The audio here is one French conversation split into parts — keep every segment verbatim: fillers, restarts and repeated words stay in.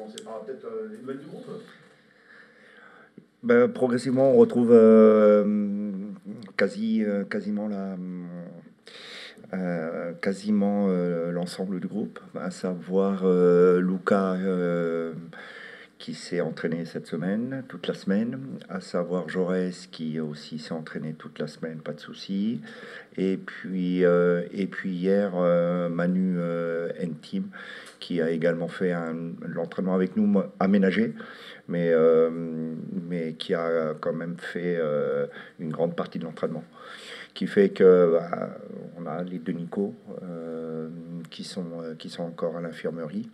commencer par peut-être euh, les nouvelles du groupe. Ben, progressivement, on retrouve euh, quasi, euh, quasiment la, euh, quasiment euh, l'ensemble du groupe, à savoir euh, Luca euh, qui s'est entraîné cette semaine, toute la semaine, à savoir Jaurès qui aussi s'est entraîné toute la semaine, pas de souci. Et puis, euh, et puis hier, euh, Manu euh, Ntim qui a également fait un, l'entraînement avec nous aménagé, mais, euh, mais qui a quand même fait euh, une grande partie de l'entraînement. Qui fait que bah, on a les deux Nico euh, qui, sont, qui sont encore à l'infirmerie.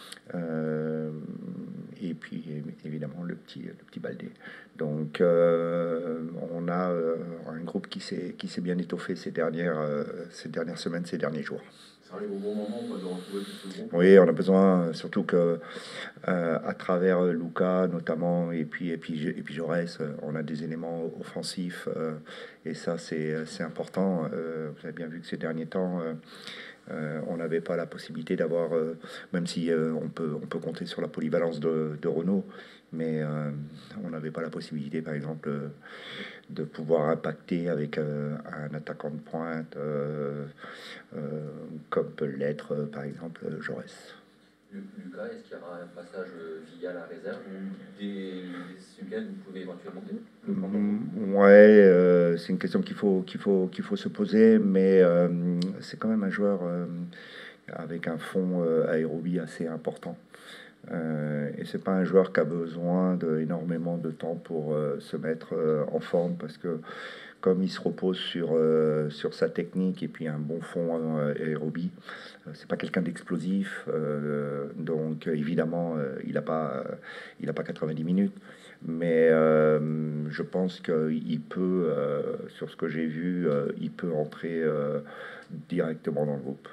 Euh, et puis évidemment le petit, le petit Baldé. Donc euh, on a euh, un groupe qui s'est, qui s'est bien étoffé ces dernières, euh, ces dernières semaines, ces derniers jours. Ça arrive au bon moment quoi, de retrouver tout ce groupe. Oui, on a besoin, surtout que euh, à travers Luca notamment et puis et puis et puis Jaurès, on a des éléments offensifs euh, et ça c'est c'est important. Euh, vous avez bien vu que ces derniers temps. Euh, Euh, on n'avait pas la possibilité d'avoir, euh, même si euh, on, peut, on peut compter sur la polyvalence de, de Renault, mais euh, on n'avait pas la possibilité, par exemple, euh, de pouvoir impacter avec euh, un attaquant de pointe, euh, euh, comme peut l'être, euh, par exemple, Jaurès. Lucas, est-ce qu'il y aura un passage via la réserve ou des, des week-ends vous pouvez éventuellement le prendre? Mmh, ouais, euh, c'est une question qu'il faut, qu'il faut, qu'il faut se poser, mais euh, c'est quand même un joueur euh, avec un fond euh, aérobie assez important. Euh, et c'est pas un joueur qui a besoin d'énormément de, de temps pour euh, se mettre euh, en forme parce que comme il se repose sur, euh, sur sa technique et puis un bon fond euh, aérobie, euh, c'est pas quelqu'un d'explosif, euh, donc évidemment euh, il n'a pas, il a pas quatre-vingt-dix minutes, mais euh, je pense qu'il peut, euh, sur ce que j'ai vu, euh, il peut entrer euh, directement dans le groupe.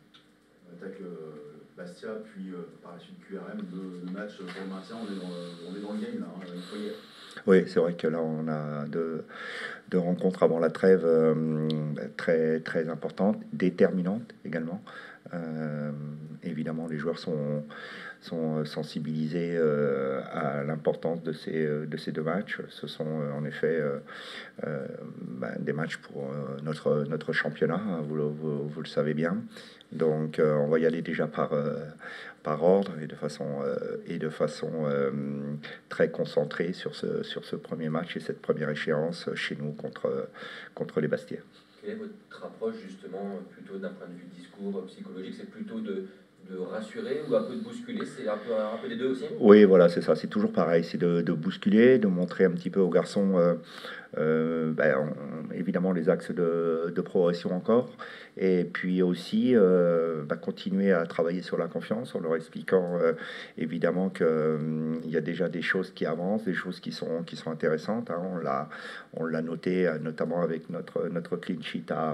On attaque euh, Bastia, puis euh, par la suite Q R M, le, le match pour le maintien, on est dans, on est dans le game là, hein, il faut y aller. Oui, c'est vrai que là, on a deux, deux rencontres avant la trêve euh, très, très importantes, déterminantes également. Euh, évidemment, les joueurs sont, sont sensibilisés euh, à l'importance de ces, de ces deux matchs. Ce sont euh, en effet euh, euh, ben, des matchs pour euh, notre, notre championnat, hein, vous, vous, vous le savez bien. Donc, euh, on va y aller déjà par, euh, par ordre et de façon, euh, et de façon euh, très concentrée sur ce, sur ce premier match et cette première échéance chez nous contre, contre les Bastiais. Quelle est votre approche justement, plutôt d'un point de vue discours psychologique? C'est plutôt de, de rassurer ou un peu de bousculer? C'est un peu, un peu des deux aussi? Oui, voilà, c'est ça. C'est toujours pareil. C'est de, de bousculer, de montrer un petit peu aux garçons, euh, euh, ben, on, évidemment, les axes de, de progression encore. Et puis aussi, euh, ben, continuer à travailler sur la confiance en leur expliquant euh, évidemment qu'il euh, y a déjà des choses qui avancent, des choses qui sont, qui sont intéressantes. Hein. On l'a, on l'a noté notamment avec notre, notre clean sheet à,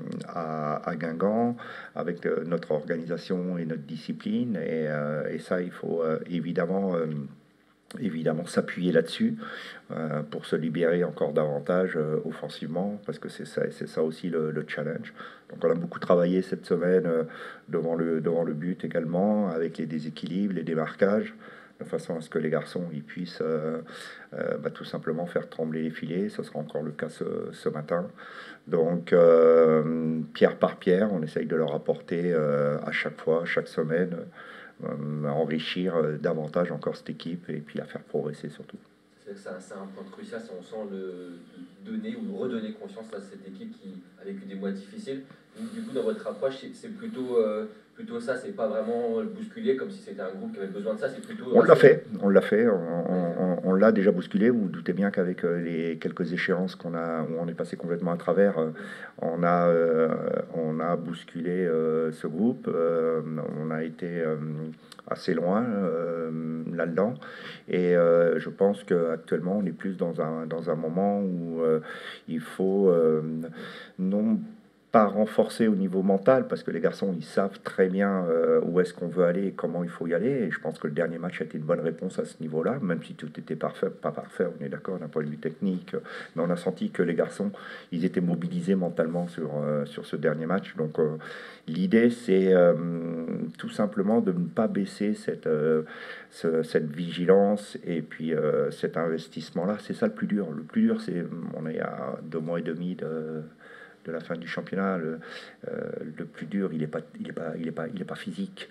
à, à Guingamp, avec euh, notre organisation et notre discipline. Et, euh, et ça, il faut euh, évidemment... Euh, évidemment s'appuyer là-dessus euh, pour se libérer encore davantage euh, offensivement, parce que c'est ça, c'est ça aussi le, le challenge. Donc on a beaucoup travaillé cette semaine euh, devant, le, devant le but également, avec les déséquilibres, les démarquages, de façon à ce que les garçons ils puissent euh, euh, bah, tout simplement faire trembler les filets. Ça sera encore le cas ce, ce matin. Donc euh, pierre par pierre, on essaye de leur apporter euh, à chaque fois, chaque semaine, euh, enrichir euh, davantage encore cette équipe et puis la faire progresser surtout. C'est, c'est, un, c'est un point crucial, si on sent le, donner ou redonner confiance à cette équipe qui a vécu des mois difficiles. Du coup, dans votre approche, c'est, c'est plutôt, euh, plutôt ça, c'est pas vraiment le bousculer comme si c'était un groupe qui avait besoin de ça, c'est plutôt... On l'a fait, on l'a fait, on, on, on l'a déjà bousculé. Vous vous doutez bien qu'avec les quelques échéances qu'on a, où on est passé complètement à travers, on a, euh, on a bousculé euh, ce groupe, euh, on a été euh, assez loin euh, là-dedans, et euh, je pense qu'actuellement on est plus dans un, dans un moment où euh, il faut euh, non pas renforcé au niveau mental, parce que les garçons, ils savent très bien euh, où est-ce qu'on veut aller et comment il faut y aller. Et je pense que le dernier match a été une bonne réponse à ce niveau-là, même si tout était parfait, pas parfait, on est d'accord d'un point de vue technique. Mais on a senti que les garçons, ils étaient mobilisés mentalement sur, euh, sur ce dernier match. Donc euh, l'idée, c'est euh, tout simplement de ne pas baisser cette, euh, ce, cette vigilance et puis euh, cet investissement-là. C'est ça le plus dur. Le plus dur, c'est, on est à deux mois et demi de de la fin du championnat. Le, euh, le plus dur, il n'est pas, il est pas, il est pas, il est pas physique.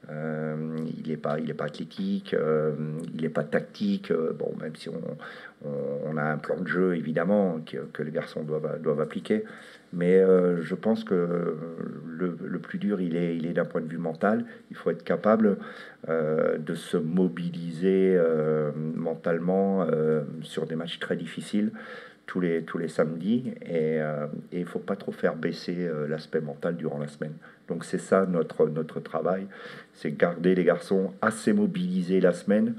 Euh, il n'est pas, il est pas athlétique, euh, il n'est pas tactique. Euh, bon, même si on, on, on a un plan de jeu évidemment que, que les garçons doivent, doivent appliquer, mais euh, je pense que le, le plus dur, il est, il est d'un point de vue mental. Il faut être capable euh, de se mobiliser euh, mentalement euh, sur des matchs très difficiles. Tous les, tous les samedis, et euh, il ne faut pas trop faire baisser euh, l'aspect mental durant la semaine. Donc c'est ça notre, notre travail, c'est garder les garçons assez mobilisés la semaine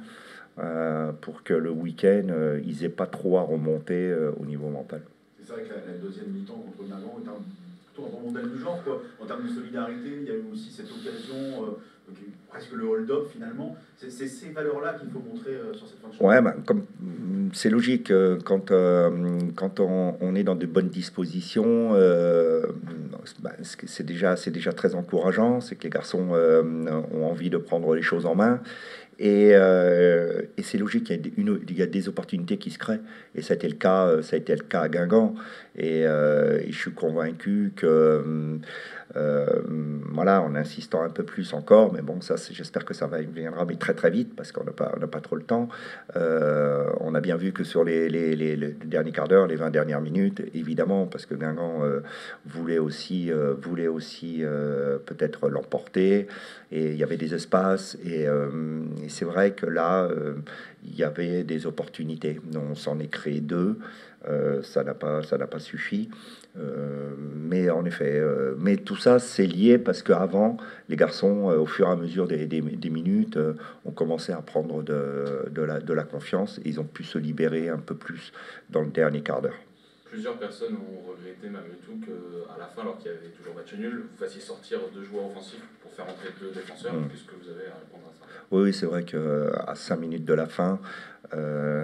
euh, pour que le week-end, euh, ils n'aient pas trop à remonter euh, au niveau mental. C'est vrai que la, la deuxième mi-temps contre Guingamp est un, plutôt un bon modèle du genre, quoi. En termes de solidarité, il y a eu aussi cette occasion... Euh, presque le hold-up finalement, c'est ces valeurs-là qu'il faut montrer euh, sur cette fin de championnat. Ouais, bah, comme c'est logique, euh, quand, euh, quand on, on est dans de bonnes dispositions, euh, bah, c'est déjà, c'est déjà très encourageant, c'est que les garçons euh, ont envie de prendre les choses en main. Et, euh, et c'est logique, il y, a une, il y a des opportunités qui se créent. Et ça a été le cas, ça a été le cas à Guingamp. Et, euh, et je suis convaincu que, euh, voilà, en insistant un peu plus encore, mais bon, ça, j'espère que ça va viendra, mais très très vite, parce qu'on n'a pas, on n'a pas trop le temps. Euh, on a bien vu que sur les, les, les, les derniers quarts d'heure, les vingt dernières minutes, évidemment, parce que Guingamp euh, voulait aussi, euh, voulait aussi euh, peut-être l'emporter. Et il y avait des espaces, et, euh, et c'est vrai que là, euh, il y avait des opportunités. On s'en est créé deux, euh, ça n'a pas, ça n'a pas suffi. Euh, mais en effet, euh, mais tout ça, c'est lié parce qu'avant, les garçons, euh, au fur et à mesure des, des, des minutes, euh, ont commencé à prendre de, de, la, de la confiance, et ils ont pu se libérer un peu plus dans le dernier quart d'heure. Plusieurs personnes ont regretté malgré tout qu'à la fin, alors qu'il y avait toujours match nul, vous fassiez sortir deux joueurs offensifs pour faire entrer deux défenseurs. Mmh. Qu'est-ce que vous avez à répondre à ça? Oui, c'est vrai qu'à cinq minutes de la fin, euh,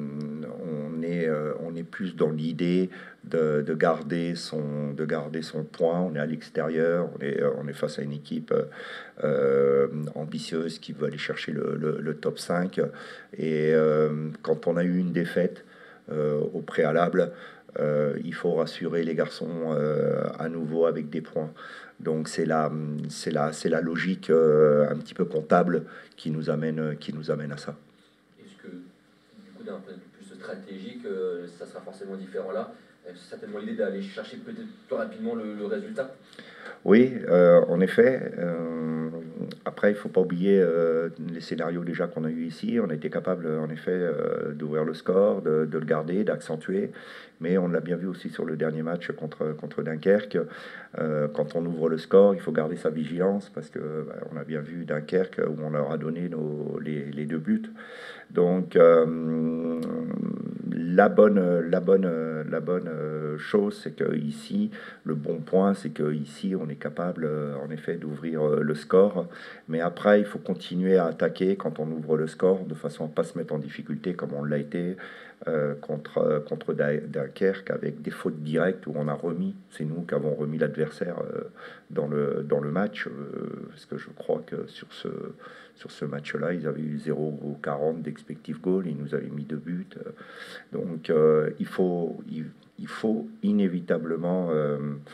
on, est, euh, on est plus dans l'idée de, de, garder son, de garder son point. On est à l'extérieur, on est, on est face à une équipe euh, ambitieuse qui veut aller chercher le, le, le top cinq. Et euh, quand on a eu une défaite euh, au préalable, Euh, il faut rassurer les garçons euh, à nouveau avec des points. Donc c'est la, c'est la, c'est la logique euh, un petit peu comptable qui nous amène, qui nous amène à ça. Est-ce que, du coup, d'un point de vue plus stratégique, euh, ça sera forcément différent là? C'est certainement l'idée d'aller chercher peut-être plus rapidement le, le résultat? Oui, euh, en effet. Euh, après, il ne faut pas oublier euh, les scénarios déjà qu'on a eu ici. On a été capable, en effet, euh, d'ouvrir le score, de, de le garder, d'accentuer. Mais on l'a bien vu aussi sur le dernier match contre, contre Dunkerque. Euh, quand on ouvre le score, il faut garder sa vigilance parce que bah, on a bien vu Dunkerque où on leur a donné nos, les, les deux buts. Donc euh, la bonne, la bonne, la bonne chose, c'est que ici, le bon point, c'est que ici, on est capable, en effet, d'ouvrir le score. Mais après, il faut continuer à attaquer quand on ouvre le score, de façon à pas se mettre en difficulté comme on l'a été euh, contre contre Dunkerque avec des fautes directes où on a remis. C'est nous qui avons remis l'adversaire euh, dans le dans le match, euh, parce que je crois que sur ce Sur ce match-là, ils avaient eu zéro virgule quarante d'expected goal, ils nous avaient mis deux buts. Donc euh, il, faut, il, il faut inévitablement euh,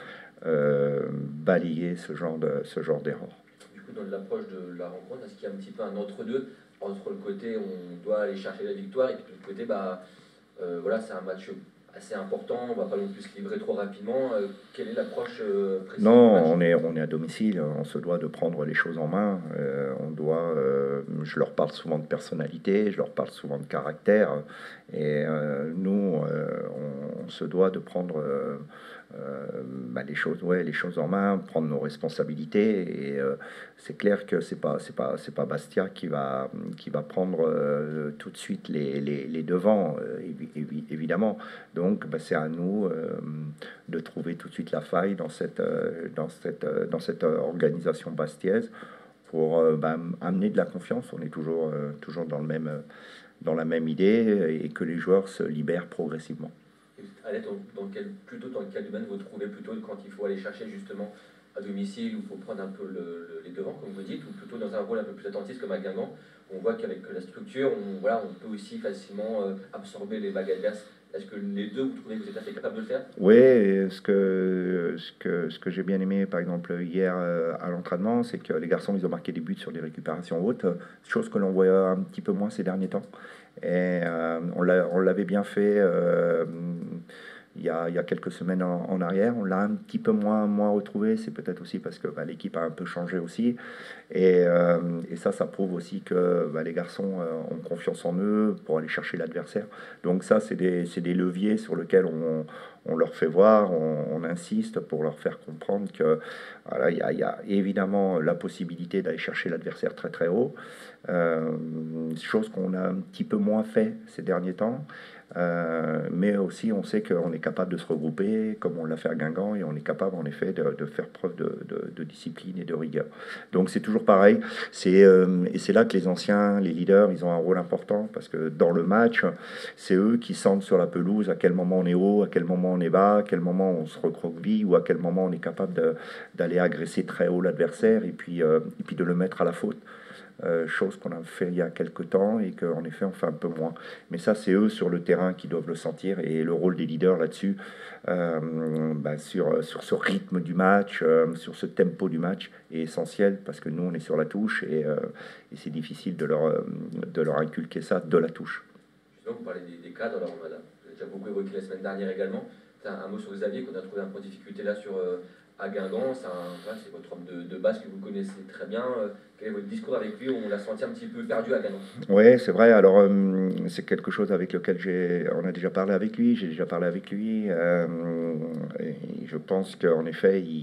euh, balayer ce genre de, ce genre d'erreur. Du coup, dans l'approche de la rencontre, est-ce qu'il y a un petit peu un entre-deux? Entre le côté, on doit aller chercher la victoire, et puis de l'autre côté, bah, euh, voilà, c'est un match assez important, on ne va pas non plus se livrer trop rapidement. Euh, quelle est l'approche euh, précise? Non, on est, on est à domicile, on se doit de prendre les choses en main. Euh, on doit, euh, je leur parle souvent de personnalité, je leur parle souvent de caractère. Et euh, nous, euh, on se doit de prendre euh, euh, bah, les choses, ouais, les choses en main, prendre nos responsabilités. Et euh, c'est clair que c'est pas, c'est pas, c'est pas Bastia qui va, qui va prendre euh, tout de suite les, les, les devants, euh, évi évi évidemment. Donc, bah, c'est à nous euh, de trouver tout de suite la faille dans cette, euh, dans cette, euh, dans cette organisation bastiaise pour euh, bah, amener de la confiance. On est toujours, euh, toujours dans le même, dans la même idée et que les joueurs se libèrent progressivement. Allez, dans, dans quel, plutôt dans quel domaine vous trouvez plutôt quand il faut aller chercher justement à domicile où il faut prendre un peu le, le, les devants, comme vous dites, ou plutôt dans un rôle un peu plus attentiste comme à Guingamp, on voit qu'avec la structure, on, voilà, on peut aussi facilement euh, absorber les vagues adverses. Est-ce que les deux, vous trouvez que vous êtes assez capable de le faire? Oui, ce que, ce que, ce que j'ai bien aimé, par exemple, hier euh, à l'entraînement, c'est que les garçons, ils ont marqué des buts sur des récupérations hautes, chose que l'on voit un petit peu moins ces derniers temps. Et euh, on l'avait bien fait euh, il, y a, il y a quelques semaines en, en arrière. On l'a un petit peu moins, moins retrouvé. C'est peut-être aussi parce que bah, l'équipe a un peu changé aussi. Et, euh, et ça, ça prouve aussi que bah, les garçons euh, ont confiance en eux pour aller chercher l'adversaire. Donc ça, c'est des, c'est des leviers sur lesquels on, on leur fait voir, on, on insiste pour leur faire comprendre que voilà, il y a, il y a évidemment la possibilité d'aller chercher l'adversaire très très haut. Euh, chose qu'on a un petit peu moins fait ces derniers temps, euh, mais aussi on sait qu'on est capable de se regrouper comme on l'a fait à Guingamp et on est capable en effet de, de faire preuve de, de, de discipline et de rigueur. Donc c'est toujours pareil, c'est, euh, et c'est là que les anciens, les leaders, ils ont un rôle important parce que dans le match, c'est eux qui sentent sur la pelouse à quel moment on est haut, à quel moment on est bas, à quel moment on se recroqueville ou à quel moment on est capable d'aller agresser très haut l'adversaire et puis, euh, et puis de le mettre à la faute. Euh, chose qu'on a fait il y a quelques temps et qu'en effet on fait un peu moins. Mais ça, c'est eux sur le terrain qui doivent le sentir et le rôle des leaders là-dessus, euh, bah, sur, sur ce rythme du match, euh, sur ce tempo du match est essentiel parce que nous on est sur la touche et, euh, et c'est difficile de leur, de leur inculquer ça de la touche. Justement, vous parlez des, des cadres, alors on a, on a déjà beaucoup évoqué la semaine dernière également. Un, un mot sur Xavier qu'on a trouvé un point de difficulté là sur. Euh, à Guingamp, c'est voilà, votre homme de, de base que vous connaissez très bien. Quel est votre discours avec lui? On l'a senti un petit peu perdu à Guingamp. Oui, c'est vrai. Alors, euh, c'est quelque chose avec lequel j'ai, on a déjà parlé avec lui. J'ai déjà parlé avec lui. Euh, et je pense qu'en effet, il,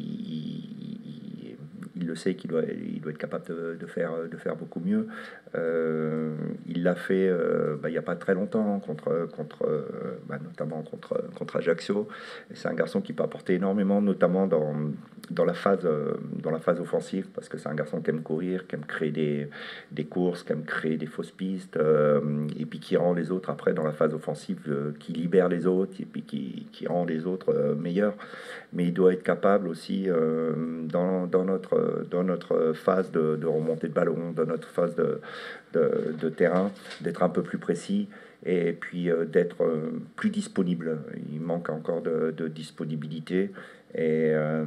il, il le sait qu'il doit, il doit être capable de, de, faire, de faire beaucoup mieux. Euh, il l'a fait euh, bah, il n'y a pas très longtemps, contre, contre, euh, bah, notamment contre, contre Ajaccio. C'est un garçon qui peut apporter énormément, notamment dans, dans, la phase, euh, dans la phase offensive, parce que c'est un garçon qui aime courir, qui aime créer des, des courses, qui aime créer des fausses pistes, euh, et puis qui rend les autres après dans la phase offensive, euh, qui libère les autres, et puis qui, qui rend les autres euh, meilleurs. Mais il doit être capable aussi, euh, dans, dans, notre, dans notre phase de, de remontée de ballon, dans notre phase de De, de terrain, d'être un peu plus précis et puis euh, d'être euh, plus disponible. Il manque encore de, de disponibilité et euh,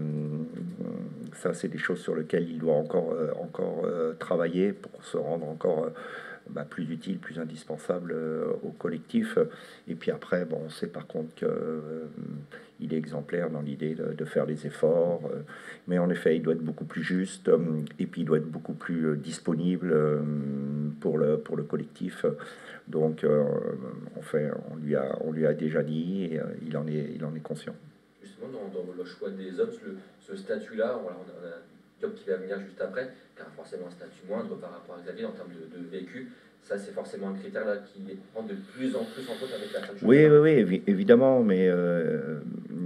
ça, c'est des choses sur lesquelles il doit encore, euh, encore euh, travailler pour se rendre encore euh, bah, plus utile, plus indispensable euh, au collectif. Et puis après, bon, on sait par contre qu'il euh, est exemplaire dans l'idée de, de faire des efforts, euh, mais en effet, il doit être beaucoup plus juste, euh, et puis il doit être beaucoup plus euh, disponible euh, pour, le, pour le collectif. Donc, euh, en fait, on lui a, on lui a déjà dit, et euh, il, en est, il en est conscient. Justement, dans, dans le choix des hommes, le, ce statut-là, on a, on a un job qui va venir juste après, car forcément un statut moindre par rapport à Xavier en termes de, de vécu. Ça, c'est forcément un critère là qui prend de plus en plus en compte avec la fin du Oui, oui, oui, évi évidemment, mais euh,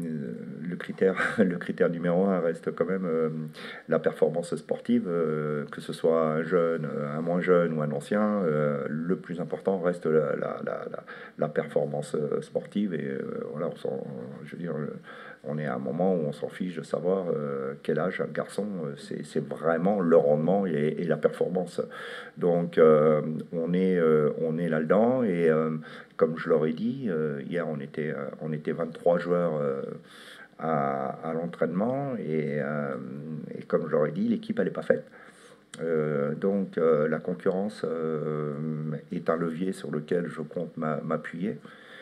le critère, le critère numéro un reste quand même euh, la performance sportive, euh, que ce soit un jeune, un moins jeune ou un ancien. Euh, le plus important reste la, la, la, la, la performance sportive et euh, voilà, on je veux dire. Le, on est à un moment où on s'en fiche de savoir euh, quel âge a le garçon, c'est vraiment le rendement et, et la performance. Donc euh, on est, euh, on est là-dedans et euh, comme je leur ai dit, euh, hier on était, euh, on était vingt-trois joueurs euh, à, à l'entraînement et, euh, et comme je leur ai dit, l'équipe elle n'est pas faite. Euh, donc euh, la concurrence euh, est un levier sur lequel je compte m'appuyer.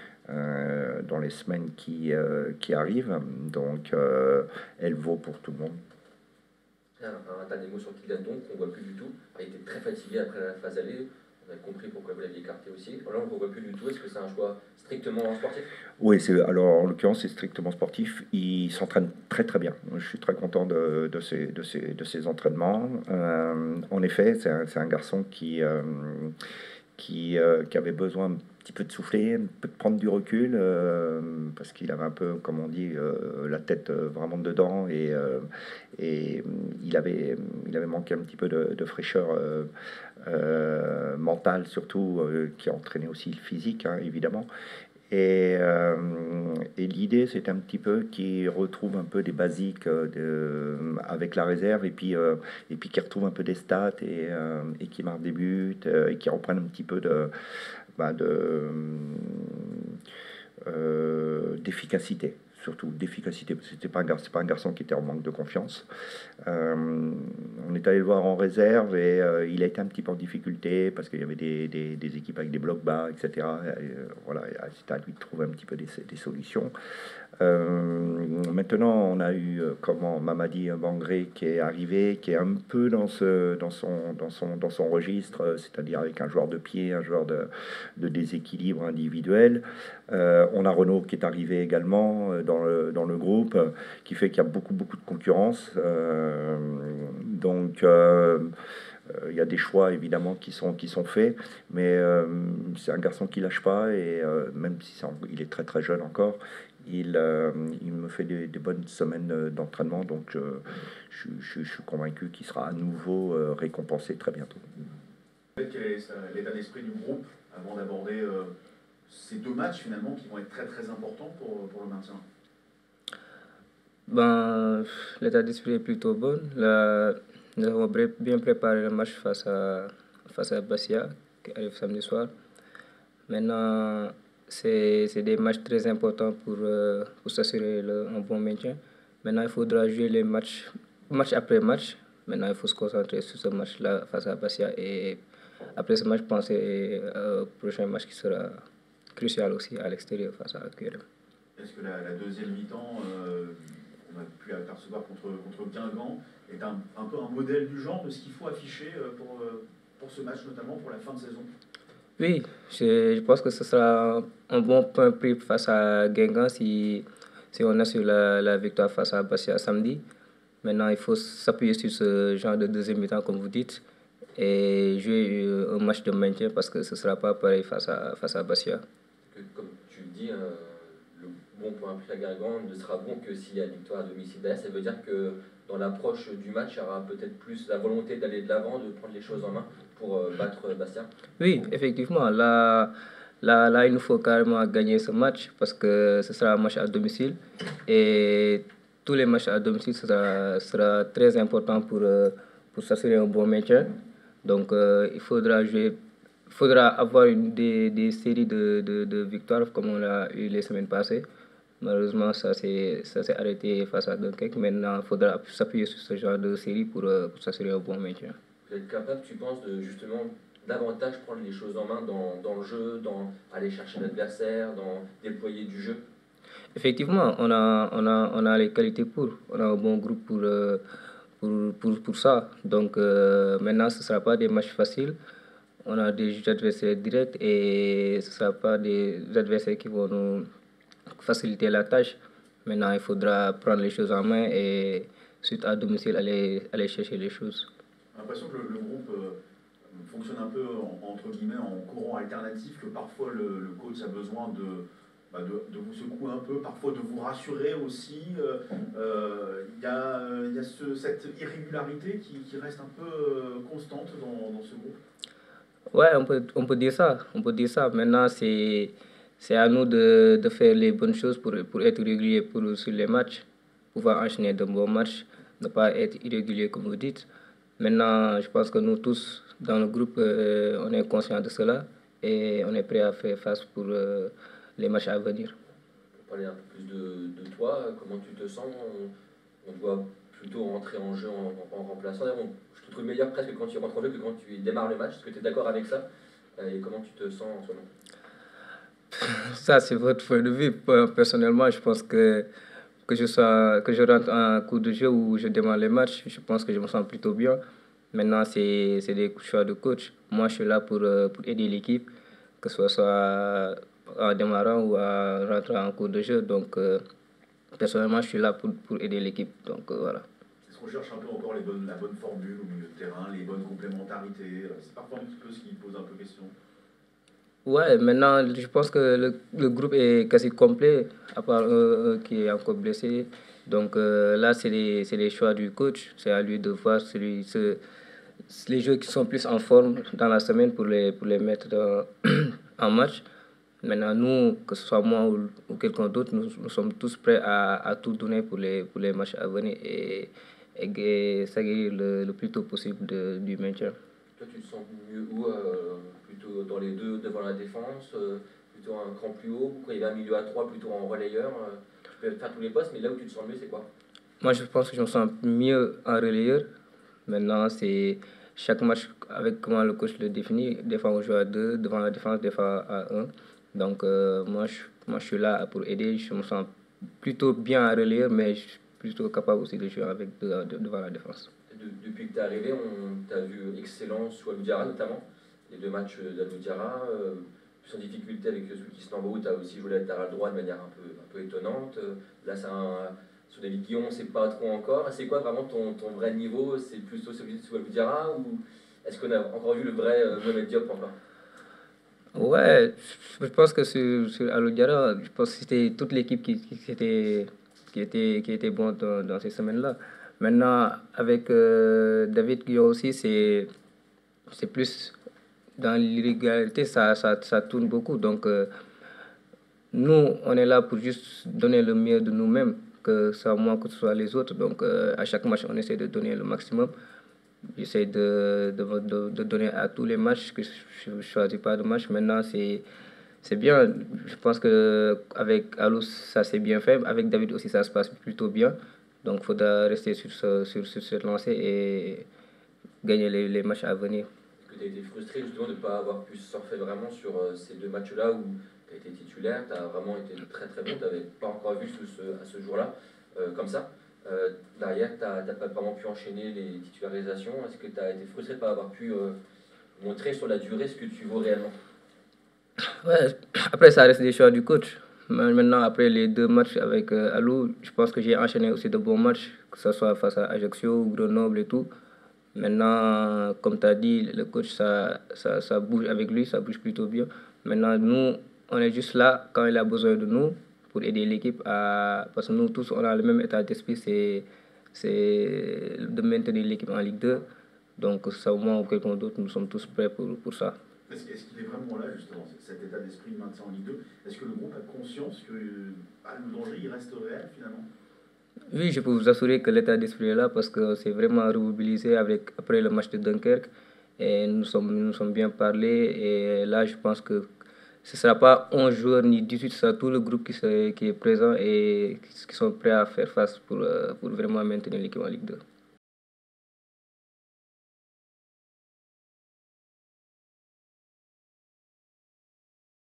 Euh, dans les semaines qui, euh, qui arrivent. Donc, euh, elle vaut pour tout le monde. Un, un dernier mot sur Kylian, donc, on ne voit plus du tout. Il était très fatigué après la phase aller. On a compris pourquoi vous l'aviez écarté aussi. Là, on ne voit plus du tout. Est-ce que c'est un choix strictement sportif? Oui, c'est, alors en l'occurrence, c'est strictement sportif. Il s'entraîne très très bien. Je suis très content de, de, ses, de, ses, de ses entraînements. Euh, en effet, c'est un, c'est un garçon qui, euh, qui, euh, qui avait besoin un petit peu de souffler, un peu de prendre du recul, euh, parce qu'il avait un peu, comme on dit, euh, la tête euh, vraiment dedans, et, euh, et il, avait, il avait manqué un petit peu de, de fraîcheur euh, euh, mentale, surtout, euh, qui a entraîné aussi le physique, hein, évidemment. Et, euh, et l'idée, c'est un petit peu qu'il retrouve un peu des basiques euh, de, avec la réserve, et puis, euh, et puis qu'il retrouve un peu des stats, et, euh, et qu'il marque des buts, euh, et qu'il reprenne un petit peu de, bah, de, euh, d'efficacité. Surtout d'efficacité, parce que c'était pas un garçon, c'est pas un garçon qui était en manque de confiance. Euh, on est allé le voir en réserve, et euh, il a été un petit peu en difficulté parce qu'il y avait des, des, des équipes avec des blocs bas, et cetera. Et, euh, voilà, c'était à lui de trouver un petit peu des, des solutions. Euh, maintenant, on a eu euh, comment Mamadi Bangré qui est arrivé, qui est un peu dans ce, dans son, dans son, dans son registre, euh, c'est-à-dire avec un joueur de pied, un joueur de, de déséquilibre individuel. Euh, on a Renaud qui est arrivé également euh, dans le, dans le groupe, euh, qui fait qu'il y a beaucoup, beaucoup de concurrence. Euh, donc, euh, il y a des choix évidemment qui sont, qui sont faits, mais euh, c'est un garçon qui lâche pas, et euh, même si c'est, il est très très jeune encore, il, euh, il me fait des, des bonnes semaines d'entraînement, donc euh, je, je, je suis convaincu qu'il sera à nouveau euh, récompensé très bientôt. Quel est l'état d'esprit du groupe avant d'aborder euh, ces deux matchs finalement qui vont être très très importants pour, pour le maintien? Ben, l'état d'esprit est plutôt bon. Là, nous avons bien préparé le match face à, face à Bastia, qui arrive samedi soir. Maintenant, c'est, c'est des matchs très importants pour, euh, pour s'assurer le, un bon maintien. Maintenant, il faudra jouer les matchs, match après match. Maintenant, il faut se concentrer sur ce match-là face à Bastia. Et après ce match, penser au prochain match qui sera crucial aussi à l'extérieur face à Q R M. Est-ce que la, la deuxième mi-temps, euh, on a pu apercevoir contre, contre Guingamp, est un, un peu un modèle du genre de ce qu'il faut afficher pour, pour ce match, notamment pour la fin de saison? Oui, je, je pense que ce sera un bon point pris face à Guingamp si, si on assure la, la victoire face à Bastia samedi. Maintenant, il faut s'appuyer sur ce genre de deuxième mi-temps, comme vous dites, et jouer un match de maintien, parce que ce ne sera pas pareil face à, face à Bastia. Comme tu le dis, euh, le bon point pris à Guingamp ne sera bon que s'il y a victoire à domicile derrière. Ça veut dire que dans l'approche du match, il y aura peut-être plus la volonté d'aller de l'avant, de prendre les choses en main pour euh, battre Bastia. Oui, effectivement. Là, là, là, il nous faut carrément gagner ce match, parce que ce sera un match à domicile. Et tous les matchs à domicile sera, sera très important pour, euh, pour s'assurer un bon maintien. Donc, euh, il faudra jouer. Il faudra avoir une, des, des séries de, de, de victoires comme on l'a eu les semaines passées. Malheureusement, ça s'est, ça s'est arrêté face à Dunkerque. Maintenant, il faudra s'appuyer sur ce genre de série pour, pour s'assurer un bon maintien. Vous êtes capable, tu penses, de justement davantage prendre les choses en main dans, dans le jeu, dans aller chercher l'adversaire, dans déployer du jeu? Effectivement, on a, on a, on a les qualités pour. On a un bon groupe pour, pour, pour, pour ça. Donc, euh, maintenant, ce ne sera pas des matchs faciles. On a des adversaires directs, et ce ne sera pas des adversaires qui vont nous faciliter la tâche. Maintenant, il faudra prendre les choses en main et, suite à domicile, aller, aller chercher les choses. J'ai l'impression que le, le groupe euh, fonctionne un peu en, entre guillemets en courant alternatif, que parfois le, le coach a besoin de, bah de, de vous secouer un peu, parfois de vous rassurer aussi. Il euh, euh, y a, y a ce, cette irrégularité qui, qui reste un peu euh, constante dans, dans ce groupe. Ouais, on peut, on peut dire ça. On peut dire ça. Maintenant, c'est, c'est à nous de, de faire les bonnes choses pour, pour être régulier pour, sur les matchs, pouvoir enchaîner de bons matchs, ne pas être irrégulier comme vous dites. Maintenant, je pense que nous tous, dans le groupe, euh, on est conscients de cela, et on est prêt à faire face pour euh, les matchs à venir. Pour parler un peu plus de, de toi, comment tu te sens? On, on doit plutôt rentrer en jeu en, en, en remplaçant. On, je te trouve meilleur presque quand tu rentres en jeu que quand tu démarres le match. Est-ce que tu es d'accord avec ça? Et comment tu te sens en ce moment? Ça, c'est votre point de vue. Personnellement, je pense que que je, sois, que je rentre en cours de jeu ou je démarre les matchs, je pense que je me sens plutôt bien. Maintenant, c'est c'est des choix de coach. Moi, je suis là pour, euh, pour aider l'équipe, que ce soit en démarrant ou en rentrant en cours de jeu. Donc, euh, personnellement, je suis là pour, pour aider l'équipe. Donc, euh, voilà. Est-ce qu'on cherche un peu encore les bonnes, la bonne formule au milieu de terrain, les bonnes complémentarités? C'est parfois un petit peu ce qui pose un peu question. Ouais, maintenant, je pense que le, le groupe est quasi complet, à part un, un qui est encore blessé. Donc euh, là, c'est les, c'est les choix du coach. C'est à lui de voir celui, ce, les jeux qui sont plus en forme dans la semaine pour les, pour les mettre dans, en match. Maintenant, nous, que ce soit moi ou, ou quelqu'un d'autre, nous, nous sommes tous prêts à, à tout donner pour les, pour les matchs à venir et, et, et s'aguerrir le, le plus tôt possible de, du maintien. Toi, tu te sens mieux où euh, plutôt dans les deux, devant la défense, euh, plutôt un cran plus haut, ou quand il y a un milieu à trois, plutôt en relayeur euh, tu peux faire tous les postes, mais là où tu te sens mieux, c'est quoi? Moi, je pense que je me sens mieux en relayeur. Maintenant, c'est chaque match avec comment le coach le définit. Des fois, on joue à deux, devant la défense, des fois à un. Donc, euh, moi, je, moi, je suis là pour aider. Je me sens plutôt bien en relayeur, mais je suis plutôt capable aussi de jouer avec de, de, devant la défense. De, depuis que tu es arrivé, on t'a vu excellent sous Alou Diarra notamment. Les deux matchs d'Alou Diarra, euh, plus en difficulté avec celui qui Istanbul, tu as aussi joué latéral droit de manière un peu, un peu étonnante. Là, c'est un, sur des Ligue un, on ne sait pas trop encore. C'est quoi vraiment ton, ton vrai niveau? C'est plutôt celui de sous Alou Diarra ou est-ce qu'on a encore vu le vrai euh, Mohamed Diop encore? Ouais, je pense que sur, sur Alou Diarra, je pense que c'était toute l'équipe qui, qui, était, qui, était, qui était bonne dans, dans ces semaines-là. Maintenant, avec euh, David Guillaume aussi, c'est c'est plus dans l'irrégularité, ça, ça, ça tourne beaucoup. Donc, euh, nous, on est là pour juste donner le mieux de nous-mêmes, que ce soit moi, que ce soit les autres. Donc, euh, à chaque match, on essaie de donner le maximum. J'essaie de, de, de, de donner à tous les matchs, que je ne choisis pas de match. Maintenant, c'est c'est bien. Je pense qu'avec Alou, ça s'est bien fait. Avec David aussi, ça se passe plutôt bien. Donc, il faudra rester sur, ce, sur, sur cette lancée et gagner les, les matchs à venir. Est-ce que tu as été frustré justement de ne pas avoir pu surfer vraiment sur euh, ces deux matchs-là où tu as été titulaire, tu as vraiment été très très bon, tu n'avais pas encore vu ce, ce, à ce jour-là euh, comme ça. Euh, derrière, tu n'as pas vraiment pu enchaîner les titularisations. Est-ce que tu as été frustré de ne pas avoir pu euh, montrer sur la durée ce que tu vaux réellement? Ouais, après, ça reste des choix du coach. Maintenant, après les deux matchs avec euh, Alou, je pense que j'ai enchaîné aussi de bons matchs, que ce soit face à Ajaccio, Grenoble et tout. Maintenant, comme tu as dit, le coach, ça, ça, ça bouge avec lui, ça bouge plutôt bien. Maintenant, nous, on est juste là quand il a besoin de nous pour aider l'équipe à... Parce que nous tous, on a le même état d'esprit, c'est, c'est de maintenir l'équipe en Ligue deux. Donc, ça, moi ou quelqu'un d'autre, nous sommes tous prêts pour, pour ça. Est-ce qu'il est vraiment là, justement, cet état d'esprit de maintien en Ligue deux? Est-ce que le groupe a conscience que bah, le danger il reste réel, finalement? Oui, je peux vous assurer que l'état d'esprit est là parce que c'est vraiment remobilisé avec, après le match de Dunkerque. Et nous sommes, nous sommes bien parlé. Et là, je pense que ce ne sera pas onze joueurs ni dix-huit, ce sera tout le groupe qui, se, qui est présent et qui sont prêts à faire face pour, pour vraiment maintenir l'équipe en Ligue deux.